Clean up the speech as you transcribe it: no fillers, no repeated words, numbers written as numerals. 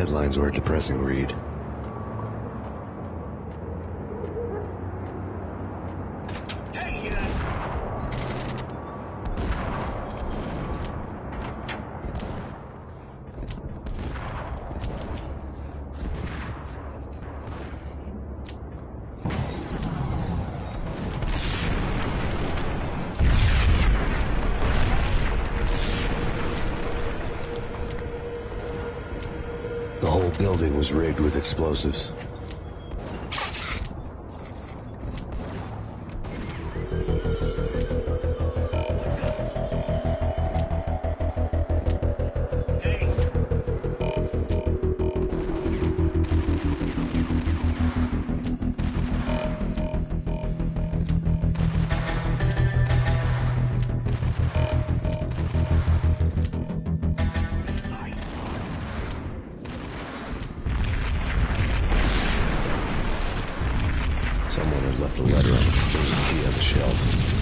headlines were a depressing read. The whole building was rigged with explosives. Someone had left a letter on the key on the shelf.